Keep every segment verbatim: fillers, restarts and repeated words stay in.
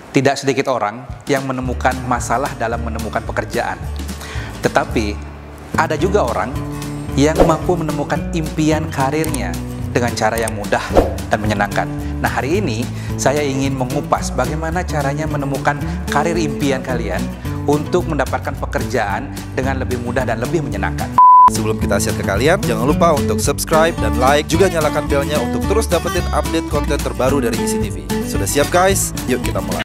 Tidak sedikit orang yang menemukan masalah dalam menemukan pekerjaan. Tetapi, ada juga orang yang mampu menemukan impian karirnya dengan cara yang mudah dan menyenangkan. Nah, hari ini saya ingin mengupas bagaimana caranya menemukan karir impian kalian untuk mendapatkan pekerjaan dengan lebih mudah dan lebih menyenangkan. Sebelum kita share ke kalian, jangan lupa untuk subscribe dan like, juga nyalakan belnya untuk terus dapetin update konten terbaru dari Easy T V. Sudah siap guys? Yuk kita mulai.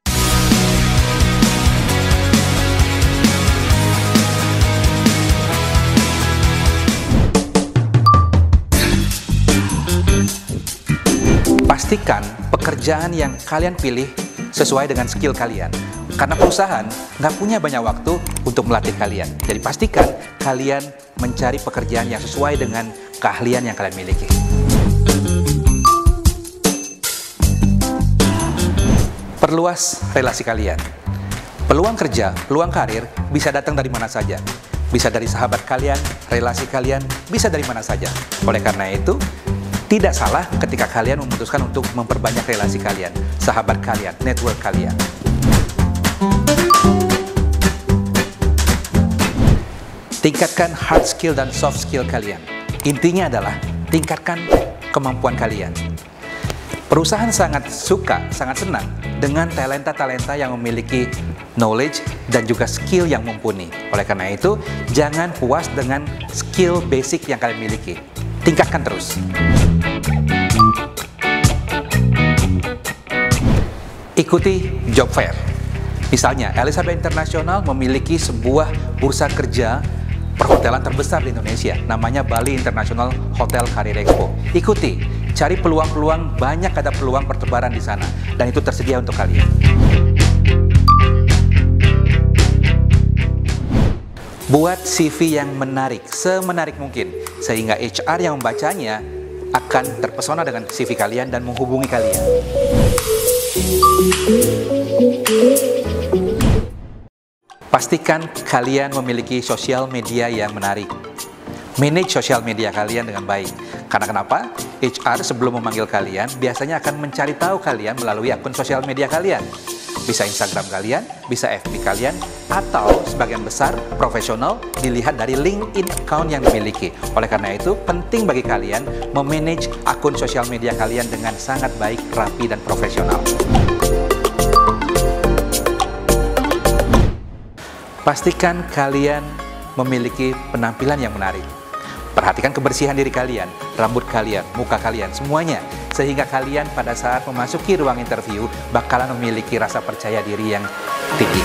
Pastikan pekerjaan yang kalian pilih sesuai dengan skill kalian. Karena perusahaan nggak punya banyak waktu untuk melatih kalian. Jadi pastikan kalian mencari pekerjaan yang sesuai dengan keahlian yang kalian miliki. Perluas relasi kalian. Peluang kerja, peluang karir bisa datang dari mana saja. Bisa dari sahabat kalian, relasi kalian, bisa dari mana saja. Oleh karena itu, tidak salah ketika kalian memutuskan untuk memperbanyak relasi kalian, sahabat kalian, network kalian. Tingkatkan hard skill dan soft skill kalian. Intinya adalah tingkatkan kemampuan kalian. Perusahaan sangat suka, sangat senang dengan talenta-talenta yang memiliki knowledge dan juga skill yang mumpuni. Oleh karena itu, jangan puas dengan skill basic yang kalian miliki. Tingkatkan terus. Ikuti job fair. Misalnya, Elizabeth International memiliki sebuah bursa kerja perhotelan terbesar di Indonesia, namanya Bali International Hotel Career Expo. Ikuti, cari peluang-peluang, banyak ada peluang pertebaran di sana, dan itu tersedia untuk kalian. Buat C V yang menarik, semenarik mungkin, sehingga H R yang membacanya akan terpesona dengan C V kalian dan menghubungi kalian. Pastikan kalian memiliki sosial media yang menarik. Manage sosial media kalian dengan baik. Karena kenapa? H R sebelum memanggil kalian biasanya akan mencari tahu kalian melalui akun sosial media kalian. Bisa Instagram kalian, bisa F B kalian, atau sebagian besar profesional dilihat dari LinkedIn account yang dimiliki. Oleh karena itu, penting bagi kalian memanage akun sosial media kalian dengan sangat baik, rapi, dan profesional. Pastikan kalian memiliki penampilan yang menarik. Perhatikan kebersihan diri kalian, rambut kalian, muka kalian, semuanya. Sehingga kalian pada saat memasuki ruang interview bakalan memiliki rasa percaya diri yang tinggi.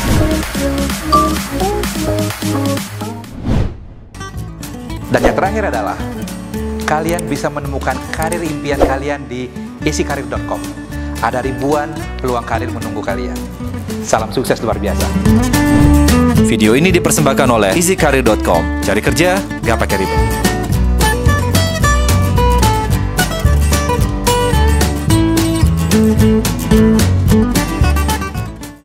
Dan yang terakhir adalah, kalian bisa menemukan karir impian kalian di easy career dot com. Ada ribuan peluang karir menunggu kalian. Salam sukses luar biasa. Video ini dipersembahkan oleh easy career dot com. Cari kerja, gak pakai ribet.